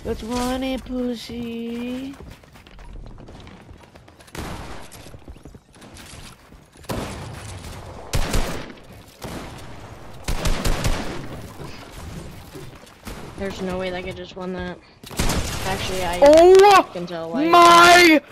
Let's run it, pussy. There's no way that I could just win that. Actually, Oh can tell. Like, my